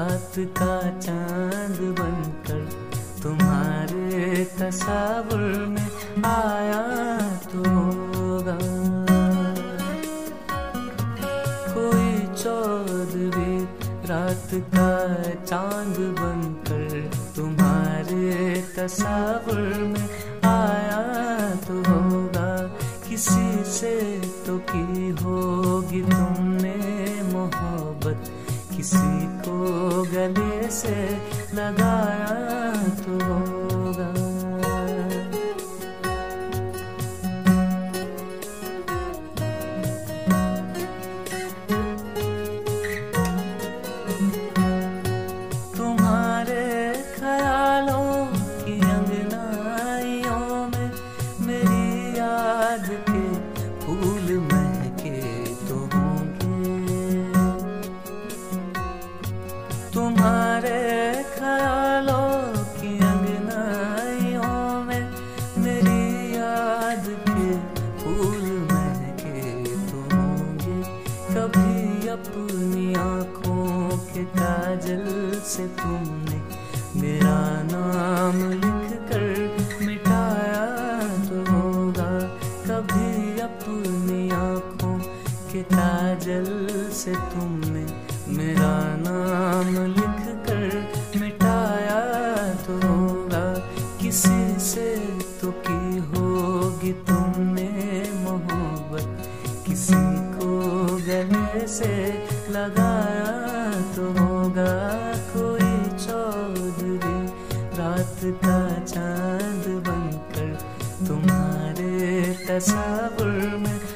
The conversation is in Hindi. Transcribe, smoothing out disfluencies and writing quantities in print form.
रात का चांद बनकर तुम्हारे तस्वीर में आया तो होगा। कोई चौदहवीं रात का चांद बनकर तुम्हारे तस्वीर में आया तो होगा। किसी से तो की होगी तुमने मोहब्बत, किसी को गले से लगाया तो होगा। तुम्हारे ख्यालों की अंगनाइयों में मेरी याद के फूल महके तो होंगे। तुम्हारे ख्यालों की अंगनाइयों में मेरी याद के फूल महके तो होंगे। कभी अपनी आँखों के काजल से तुमने मेरा नाम लिख कर मिटाया तो होगा। कभी अपनी आँखों के काजल से तुमने मेरा नाम लिख कर मिटाया तो होगा। किसी से तो की होगी तुमने मोहब्बत, किसी को गले से लगाया तो होगा। कोई चौदहवीं रात का चांद बनकर तुम्हारे तस्वीर में